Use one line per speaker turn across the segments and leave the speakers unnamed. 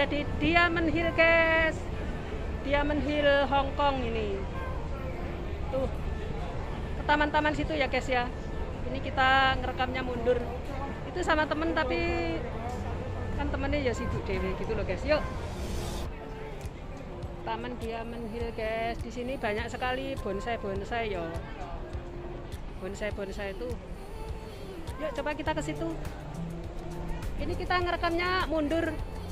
di Diamond Hill guys, Diamond Hill Hong Kong ini. Tuh ke taman-taman situ ya guys ya. Ini kita ngerekamnya mundur. Itu sama temen tapi kan temennya ya sibuk dewe gitu loh guys. Yuk. Taman Diamond Hill guys. Di sini banyak sekali bonsai-bonsai ya. Bonsai-bonsai itu. Yuk coba kita ke situ. Ini kita ngerekamnya mundur.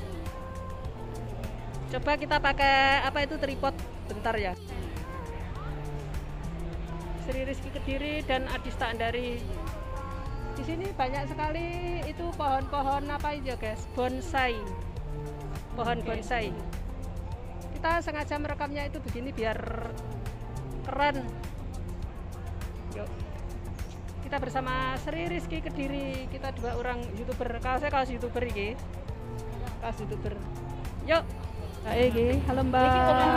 Coba kita pakai apa itu tripod bentar ya. Sri Rizky Kediri dan Adista Andari. Di sini banyak sekali itu pohon-pohon apa aja guys, bonsai. Pohon bonsai. Kita sengaja merekamnya itu begini biar keren. Yuk. Kita bersama Sri Rizky Kediri, kita dua orang YouTuber. Kalau saya kaos YouTuber ini. Kaos YouTuber. Yuk. Halo Mbak.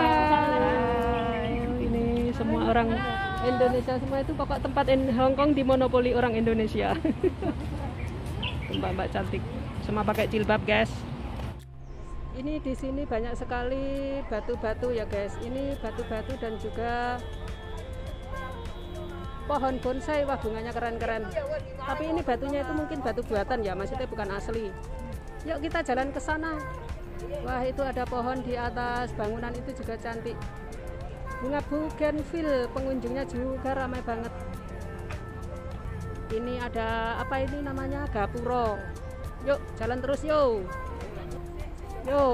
Ini semua orang Indonesia semua itu pokok tempat Hong Kong dimonopoli orang Indonesia. Mbak-mbak cantik, semua pakai jilbab guys. Ini di sini banyak sekali batu-batu ya guys. Ini batu-batu dan juga pohon bonsai. Wah bunganya keren-keren. Tapi ini batunya itu mungkin batu buatan ya, maksudnya bukan asli. Yuk kita jalan ke sana. Wah itu ada pohon di atas bangunan itu juga cantik. Bunga bougainville, pengunjungnya juga ramai banget. Ini ada apa ini namanya, gapuro. Yuk jalan terus yuk. Yuk.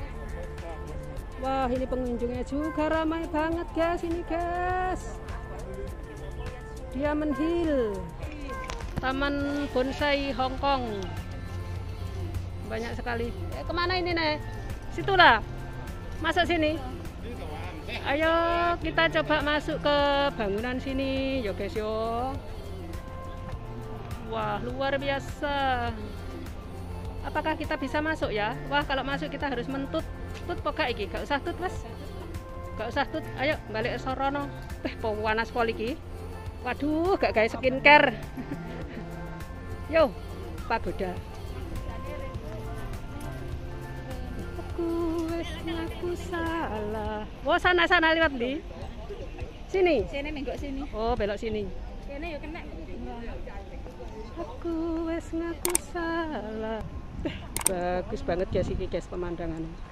Wah ini pengunjungnya juga ramai banget guys, ini guys. Diamond Hill, Taman Bonsai Hong Kong. Banyak sekali. Kemana ini nih? Situlah. Masuk sini. Ayo kita coba masuk ke bangunan sini, yo guys yo. Wah luar biasa. Apakah kita bisa masuk ya? Wah kalau masuk kita harus mentut. Tut pokok iki, gak usah tut mas. Gak usah tut. Ayo balik sorono. Panas pol iki. Waduh, gak kayak skincare. Yo, pagoda. Aku salah. Oh, sana lewat di. Sini.
Sini menggok sini.
Oh, belok sini.
Kene yo kena.
Aku wes ngaku salah. Bagus banget guys iki guys pemandangannya.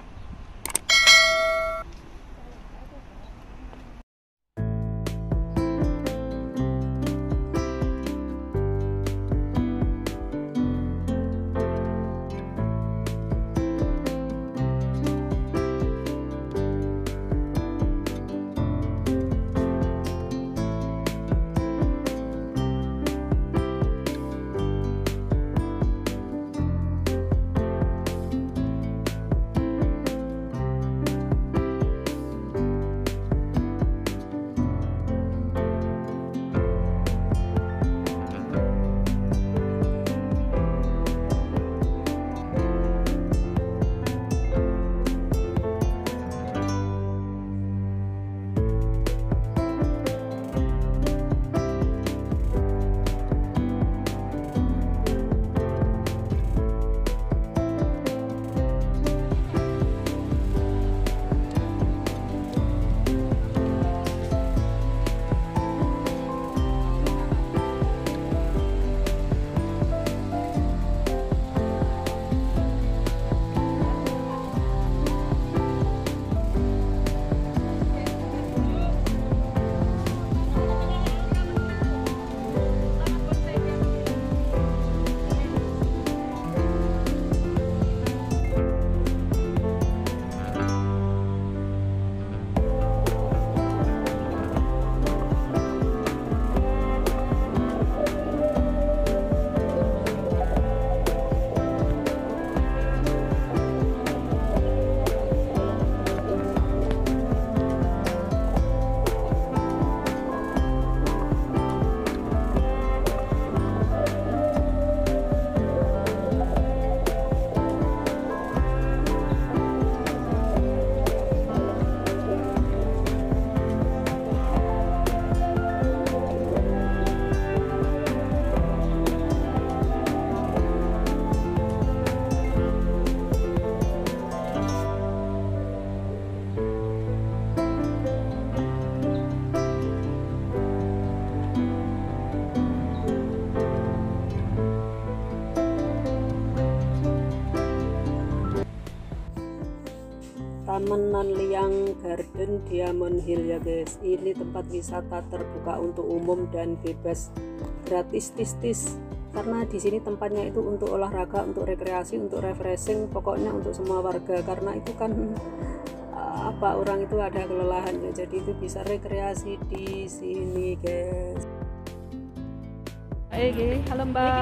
Taman Nanliang Garden Diamond Hill ya guys. Ini tempat wisata terbuka untuk umum dan bebas, gratis tis karena di sini tempatnya itu untuk olahraga, untuk rekreasi, untuk refreshing, pokoknya untuk semua warga. Karena itu kan orang itu ada kelelahannya, jadi itu bisa rekreasi di sini guys.
Halo Mbak.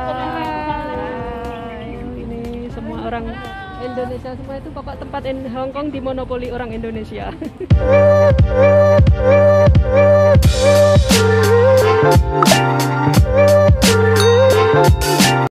Ini semua orang Indonesia semua itu pokok tempat Hongkong dimonopoli orang Indonesia.